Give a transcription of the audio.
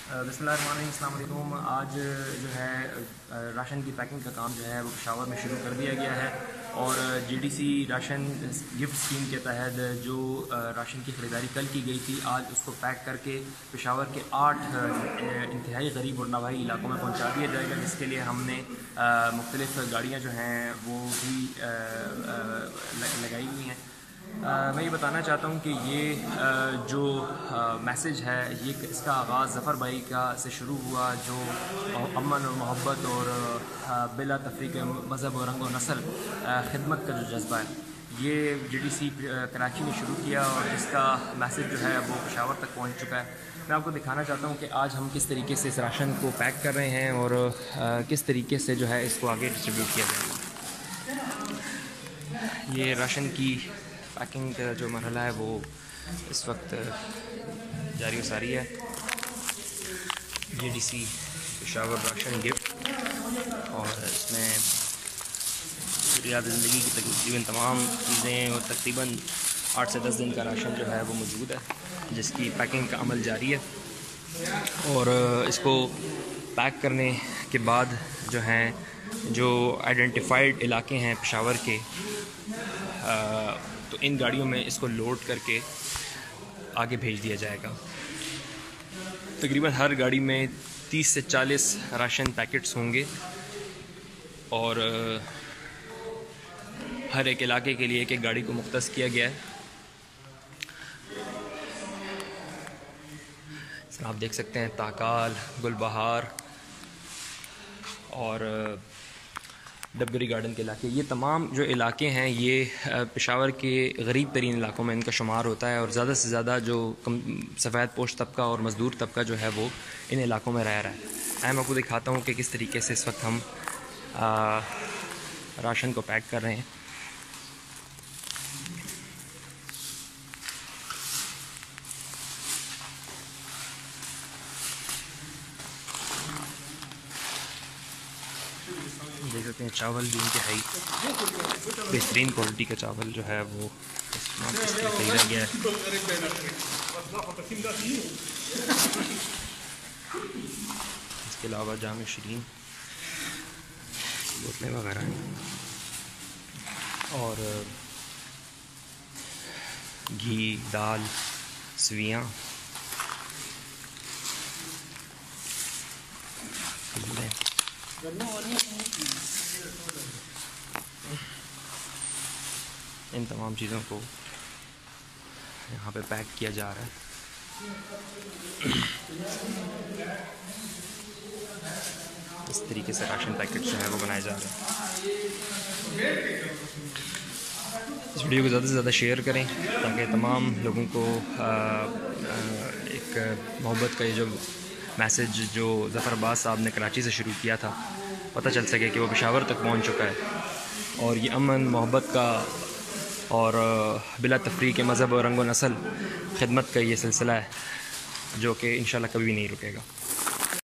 बिस्मिल्लाहिर्रहमानिर्रहीम, अस्सलाम वालेकुम। आज जो है राशन की पैकिंग का काम जो है वो पेशावर में शुरू कर दिया गया है और जीडीसी राशन गिफ्ट स्कीम के तहत जो राशन की ख़रीदारी कल की गई थी, आज उसको पैक करके पेशावर के 8 इंतहाई गरीब और नवाही इलाकों में पहुंचा दिया जाएगा, जिसके लिए हमने मुख्तलिफ़ गाड़ियाँ जो हैं वो भी लगाई हुई हैं। मैं ये बताना चाहता हूँ कि ये जो मैसेज है ये इसका आगाज़ ज़फ़र भाई का से शुरू हुआ, जो अमन और मोहब्बत और बिला तफरीक मज़हब और रंग व नस्ल खिदमत का जो जज्बा है ये जीडीसी कराची में शुरू किया और इसका मैसेज जो है वो पेशावर तक पहुँच चुका है। मैं आपको दिखाना चाहता हूँ कि आज हम किस तरीके से इस राशन को पैक कर रहे हैं और किस तरीके से जो है इसको आगे डिस्ट्रीब्यूट किया जाएगा। ये राशन की पैकिंग का जो मरहला है वो इस वक्त जारी सारी है। जीडीसी पेशावर राशन गिफ्ट और इसमें ज़रूरियात ज़िंदगी की तकरीबन तमाम चीज़ें और तकरीबन 8 से 10 दिन का राशन जो है वो मौजूद है, जिसकी पैकिंग का अमल जारी है। और इसको पैक करने के बाद जो हैं जो आइडेंटिफाइड इलाके हैं पेशावर के, तो इन गाड़ियों में इसको लोड करके आगे भेज दिया जाएगा। तकरीबन हर गाड़ी में 30 से 40 राशन पैकेट्स होंगे और हर एक इलाके के लिए एक गाड़ी को मुख्तस किया गया है। इसमें आप देख सकते हैं ताकाल, गुलबहार और डबगरी गार्डन के इलाके, ये तमाम जो इलाके हैं ये पेशावर के गरीब तरीन इलाकों में इनका शुमार होता है और ज़्यादा से ज़्यादा जो सफ़ेद पोश तबका और मज़दूर तबका जो है वो इन इलाकों में रह रहा है। मैं आपको दिखाता हूँ कि किस तरीके से इस वक्त हम राशन को पैक कर रहे हैं। देख सकते हैं चावल भी इंतहाई बेहतरीन क्वालिटी का चावल जो है वो खरीदा गया है। इसके अलावा जाम शीरीन बोतलें वगैरह हैं और घी, दाल, सवियाँ, इन तमाम चीज़ों को यहाँ पे पैक किया जा रहा है। इस तरीके से राशन पैकेट जो है वो बनाए जा रहे हैं। इस वीडियो को ज़्यादा से ज़्यादा शेयर करें ताकि तमाम लोगों को एक मोहब्बत का ये जो मैसेज जो ज़फ़र अब्बास साहब ने कराची से शुरू किया था पता चल सके कि वो पेशावर तक पहुंच चुका है और ये अमन, मोहब्बत का और बिला तफरीक मज़हब और रंग व नस्ल खिदमत का ये सिलसिला है जो कि इंशाल्लाह कभी भी नहीं रुकेगा।